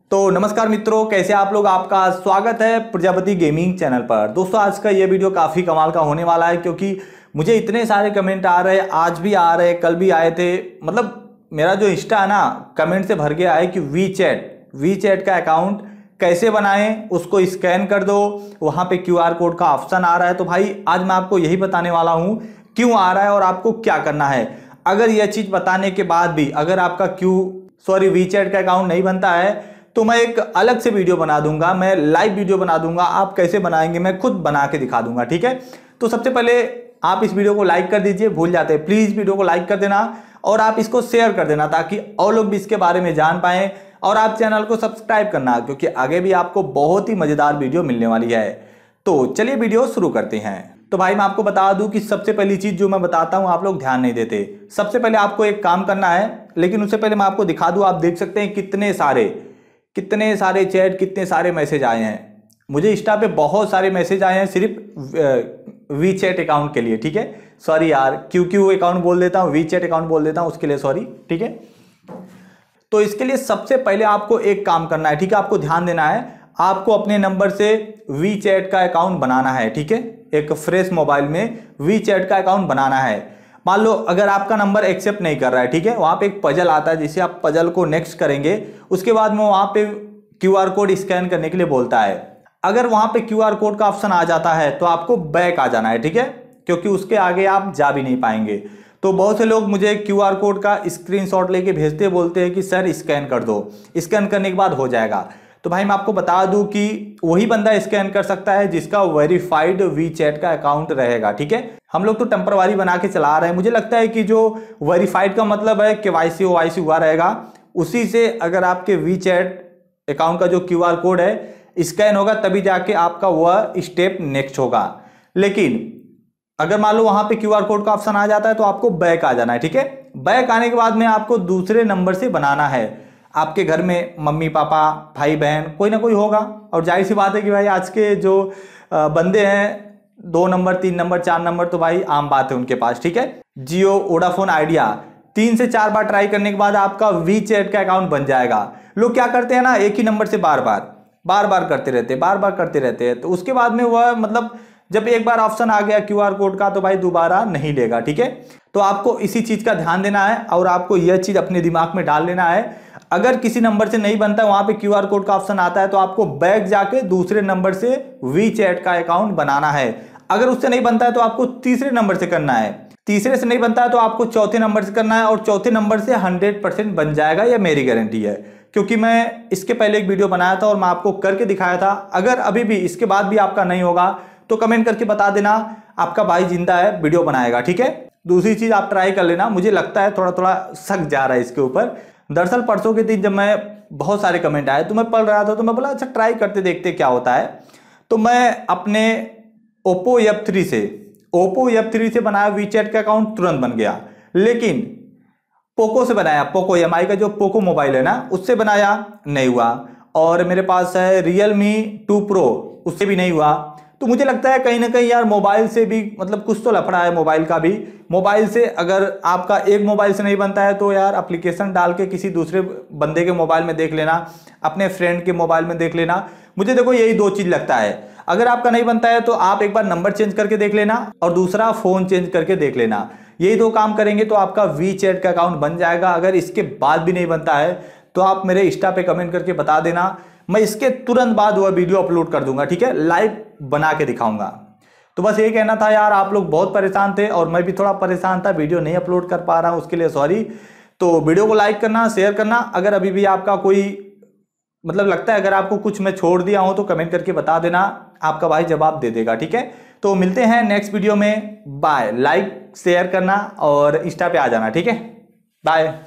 तो नमस्कार मित्रों, कैसे आप लोग। आपका स्वागत है प्रजापति गेमिंग चैनल पर। दोस्तों आज का ये वीडियो काफ़ी कमाल का होने वाला है, क्योंकि मुझे इतने सारे कमेंट आ रहे हैं, आज भी आ रहे हैं, कल भी आए थे। मतलब मेरा जो इंस्टा है ना, कमेंट से भर गया है कि वी चैट का अकाउंट कैसे बनाएं, उसको स्कैन कर दो, वहाँ पे QR कोड का ऑप्शन आ रहा है। तो भाई आज मैं आपको यही बताने वाला हूँ क्यों आ रहा है और आपको क्या करना है। अगर यह चीज़ बताने के बाद भी अगर आपका वी चैट का अकाउंट नहीं बनता है तो मैं एक अलग से वीडियो बना दूंगा, मैं लाइव वीडियो बना दूंगा। आप कैसे बनाएंगे मैं खुद बना के दिखा दूंगा, ठीक है। तो सबसे पहले आप इस वीडियो को लाइक कर दीजिए, भूल जाते हैं प्लीज़ वीडियो को लाइक कर देना और आप इसको शेयर कर देना ताकि और लोग भी इसके बारे में जान पाएं। और आप चैनल को सब्सक्राइब करना, क्योंकि आगे भी आपको बहुत ही मज़ेदार वीडियो मिलने वाली है। तो चलिए वीडियो शुरू करते हैं। तो भाई मैं आपको बता दूं कि सबसे पहली चीज़ जो मैं बताता हूं आप लोग ध्यान नहीं देते। सबसे पहले आपको एक काम करना है, लेकिन उससे पहले मैं आपको दिखा दूं। आप देख सकते हैं कितने सारे चैट, कितने सारे मैसेज आए हैं। मुझे इंस्टा पे बहुत सारे मैसेज आए हैं सिर्फ वी चैट अकाउंट के लिए, ठीक है। सॉरी यार, क्यू अकाउंट बोल देता हूँ, वी चैट अकाउंट बोल देता हूँ, उसके लिए सॉरी, ठीक है। तो इसके लिए सबसे पहले आपको एक काम करना है, ठीक है। आपको ध्यान देना है, आपको अपने नंबर से वी चैट का अकाउंट बनाना है, ठीक है। एक फ्रेश मोबाइल में वी चैट का अकाउंट बनाना है। मान लो अगर आपका नंबर एक्सेप्ट नहीं कर रहा है, ठीक है, वहां पे एक पजल आता है, जिसे आप पजल को नेक्स्ट करेंगे, उसके बाद में वहां पे QR कोड स्कैन करने के लिए बोलता है। अगर वहां पे QR कोड का ऑप्शन आ जाता है तो आपको बैक आ जाना है, ठीक है, क्योंकि उसके आगे आप जा भी नहीं पाएंगे। तो बहुत से लोग मुझे QR कोड का स्क्रीनशॉट लेके भेजते, बोलते हैं कि सर स्कैन कर दो, स्कैन करने के बाद हो जाएगा। तो भाई मैं आपको बता दूं कि वही बंदा स्कैन कर सकता है जिसका वेरीफाइड वी चैट का अकाउंट रहेगा, ठीक है। हम लोग तो टेम्परवारी बना के चला रहे हैं। मुझे लगता है कि जो वेरीफाइड का मतलब है KYC OYC हुआ रहेगा, उसी से अगर आपके वी चैट अकाउंट का जो QR कोड है स्कैन होगा, तभी जाके आपका वह स्टेप नेक्स्ट होगा। लेकिन अगर मान लो वहां पे QR कोड का ऑप्शन आ जाता है तो आपको बैक आ जाना है, ठीक है। बैक आने के बाद में आपको दूसरे नंबर से बनाना है। आपके घर में मम्मी पापा भाई बहन कोई ना कोई होगा, और जाहिर सी बात है कि भाई आज के जो बंदे हैं 2 नंबर 3 नंबर 4 नंबर तो भाई आम बात है उनके पास, ठीक है। जियो वोडाफोन आइडिया 3 से 4 बार ट्राई करने के बाद आपका वी चैट का अकाउंट बन जाएगा। लोग क्या करते हैं ना, एक ही नंबर से बार बार करते रहते हैं। तो उसके बाद में वह मतलब जब एक बार ऑप्शन आ गया QR कोड का तो भाई दोबारा नहीं लेगा, ठीक है। तो आपको इसी चीज का ध्यान देना है और आपको यह चीज अपने दिमाग में डाल लेना है। अगर किसी नंबर से नहीं बनता है, वहां पे QR कोड का ऑप्शन आता है, तो आपको बैक जाके दूसरे नंबर से वी चैट का अकाउंट बनाना है। अगर उससे नहीं बनता है तो आपको तीसरे नंबर से करना है, तीसरे से नहीं बनता है तो आपको चौथे नंबर से करना है, और चौथे नंबर से 100% बन जाएगा, यह मेरी गारंटी है। क्योंकि मैं इसके पहले एक वीडियो बनाया था और मैं आपको करके दिखाया था। अगर अभी भी इसके बाद भी आपका नहीं होगा तो कमेंट करके बता देना, आपका भाई जिंदा है, वीडियो बनाएगा, ठीक है। दूसरी चीज आप ट्राई कर लेना, मुझे लगता है थोड़ा थोड़ा शक जा रहा है इसके ऊपर। दरअसल परसों के दिन जब मैं बहुत सारे कमेंट आए तो मैं पढ़ रहा था, तो मैं बोला अच्छा ट्राई करते देखते क्या होता है। तो मैं अपने ओप्पो F3 से बनाया वी चैट का अकाउंट, तुरंत बन गया। लेकिन पोको से बनाया, पोको MI का जो पोको मोबाइल है ना, उससे बनाया, नहीं हुआ। और मेरे पास है Realme 2 Pro, उससे भी नहीं हुआ। तो मुझे लगता है कहीं ना कहीं यार मोबाइल से भी मतलब कुछ तो लफड़ा है, मोबाइल का भी। मोबाइल से अगर आपका एक मोबाइल से नहीं बनता है तो यार एप्लीकेशन डाल के किसी दूसरे बंदे के मोबाइल में देख लेना, अपने फ्रेंड के मोबाइल में देख लेना। मुझे देखो यही 2 चीज लगता है। अगर आपका नहीं बनता है तो आप एक बार नंबर चेंज करके देख लेना और दूसरा फोन चेंज करके देख लेना। यही 2 काम करेंगे तो आपका वी चैट का अकाउंट बन जाएगा। अगर इसके बाद भी नहीं बनता है तो आप मेरे इंस्टा पे कमेंट करके बता देना, मैं इसके तुरंत बाद वह वीडियो अपलोड कर दूंगा, ठीक है, लाइव बना के दिखाऊंगा। तो बस ये कहना था यार, आप लोग बहुत परेशान थे और मैं भी थोड़ा परेशान था, वीडियो नहीं अपलोड कर पा रहा हूं, उसके लिए सॉरी। तो वीडियो को लाइक करना, शेयर करना। अगर अभी भी आपका कोई मतलब लगता है अगर आपको कुछ मैं छोड़ दिया हूं तो कमेंट करके बता देना, आपका भाई जवाब दे देगा, ठीक है। तो मिलते हैं नेक्स्ट वीडियो में, बाय। लाइक शेयर करना और इंस्टा पे आ जाना, ठीक है, बाय।